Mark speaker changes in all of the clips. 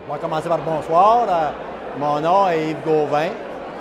Speaker 1: On va commencer par bonsoir. Mon nom est Yves Gauvin.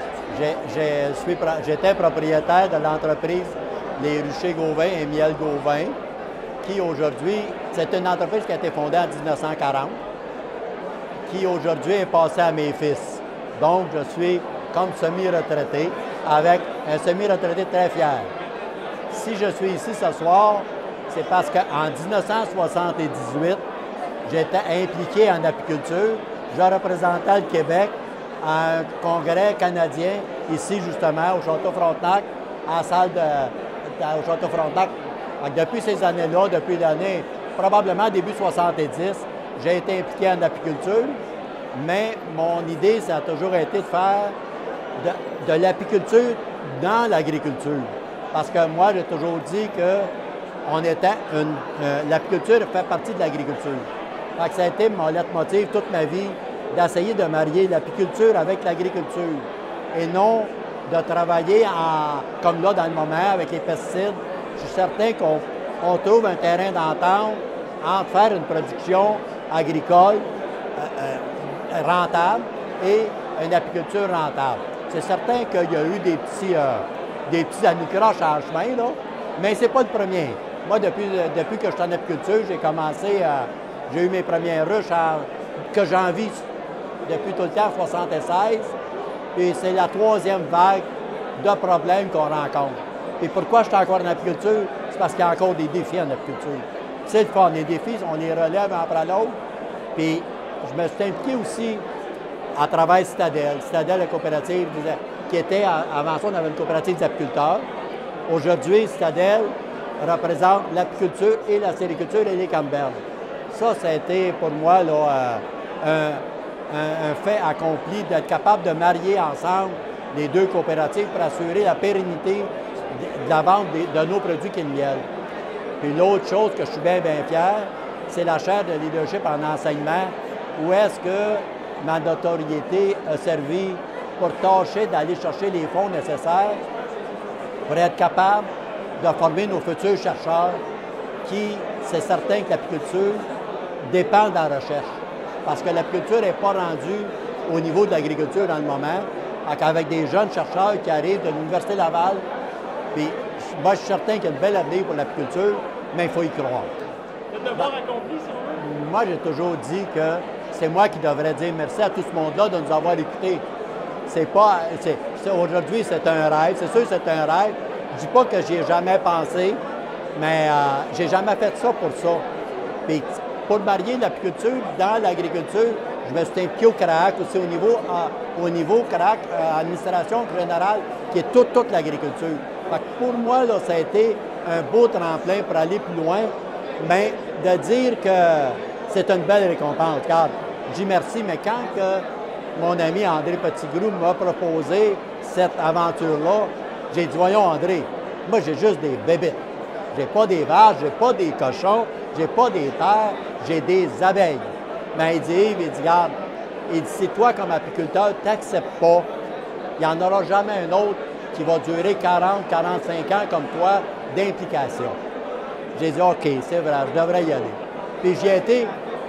Speaker 1: J'étais propriétaire de l'entreprise Les Ruchers Gauvin et Miel Gauvin, qui aujourd'hui, c'est une entreprise qui a été fondée en 1940, qui aujourd'hui est passée à mes fils. Donc, je suis comme semi-retraité, avec un semi-retraité très fier. Si je suis ici ce soir, c'est parce qu'en 1978, j'étais impliqué en apiculture. Je représentais le Québec à un congrès canadien, ici justement, au Château Frontenac, à la salle au Château Frontenac. Donc, depuis ces années-là, depuis l'année, probablement début 70, j'ai été impliqué en apiculture, mais mon idée, ça a toujours été de faire de l'apiculture dans l'agriculture. Parce que moi, j'ai toujours dit que l'apiculture fait partie de l'agriculture. Ça a été mon leitmotiv toute ma vie d'essayer de marier l'apiculture avec l'agriculture et non de travailler comme là dans le moment avec les pesticides. Je suis certain qu'on trouve un terrain d'entente entre faire une production agricole rentable et une apiculture rentable. C'est certain qu'il y a eu des petits anicroches en chemin, là, mais ce n'est pas le premier. Moi, depuis que je suis en apiculture, j'ai eu mes premières ruches que j'envie depuis tout le temps, 1976, et c'est la troisième vague de problèmes qu'on rencontre. Et pourquoi je suis encore en apiculture? C'est parce qu'il y a encore des défis en apiculture. C'est le fun, les défis, on les relève un après l'autre. Puis je me suis impliqué aussi à travers Citadel. Citadel, la coopérative, qui était, avant ça, on avait une coopérative des apiculteurs. Aujourd'hui, Citadel représente l'apiculture et la sériculture et les camberges. Ça a été pour moi là, un fait accompli d'être capable de marier ensemble les deux coopératives pour assurer la pérennité de la vente de nos produits qui est le miel. Puis l'autre chose que je suis bien fier, c'est la chaire de leadership en enseignement, où est-ce que ma notoriété a servi pour tâcher d'aller chercher les fonds nécessaires pour être capable de former nos futurs chercheurs qui, c'est certain que l'apiculture dépend de la recherche. Parce que l'apiculture n'est pas rendue au niveau de l'agriculture dans le moment, avec des jeunes chercheurs qui arrivent de l'Université Laval. Puis moi, je suis certain qu'il y a un bel avenir pour l'apiculture, mais il faut y croire.
Speaker 2: Le devoir accompli, si on veut?
Speaker 1: Moi, j'ai toujours dit que c'est moi qui devrais dire merci à tout ce monde-là de nous avoir écoutés. Aujourd'hui, c'est un rêve. C'est sûr que c'est un rêve. Je ne dis pas que j'y ai jamais pensé, mais j'ai jamais fait ça pour ça. Puis, pour marier l'apiculture dans l'agriculture, je me suis impliqué au CRAAC aussi, au niveau CRAAC, administration générale, qui est toute l'agriculture. Pour moi, là, ça a été un beau tremplin pour aller plus loin, mais de dire que c'est une belle récompense. Car je dis merci, mais quand mon ami André Petitgrou m'a proposé cette aventure-là, j'ai dit, voyons André, moi j'ai juste des bébites. J'ai pas des vaches, j'ai pas des cochons, j'ai pas des terres, j'ai des abeilles. Mais il dit, Yves, regarde, si toi, comme apiculteur, tu n'acceptes pas, il n'y en aura jamais un autre qui va durer 40, 45 ans comme toi d'implication. J'ai dit, OK, c'est vrai, je devrais y aller. Puis j'y ai été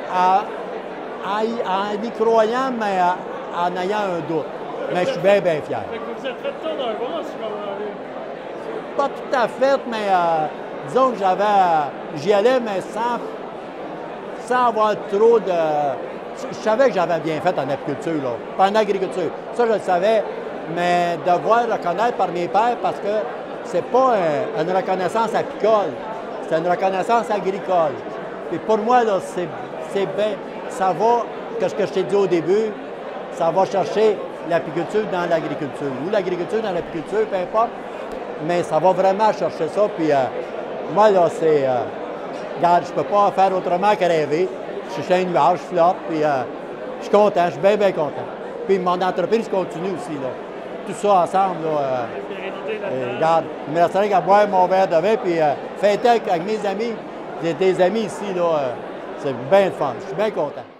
Speaker 1: en y croyant, mais en ayant un doute. Mais je suis bien fier.
Speaker 2: Vous êtes fait ça d'un bras, si vous
Speaker 1: Pas tout à fait, mais disons que j'y allais, mais sans avoir trop de... Je savais que j'avais bien fait en apiculture, là, pas en agriculture. Ça, je le savais, mais devoir reconnaître par mes pairs, parce que c'est pas une reconnaissance apicole, c'est une reconnaissance agricole. Et pour moi, là, c'est bien, ça va, ce que je t'ai dit au début, ça va chercher l'apiculture dans l'agriculture, ou l'agriculture dans l'apiculture, peu importe, mais ça va vraiment chercher ça, puis moi, là, c'est... regarde, je peux pas faire autrement que rêver. Je suis chez un nuage, je flotte, puis je suis content, je suis bien content. Puis mon entreprise continue aussi, là. Tout ça ensemble, là. Regarde, il me resterait qu'à boire mon verre de vin, puis fêter avec mes amis. J'ai des amis ici, là. C'est bien le fun. Je suis bien content.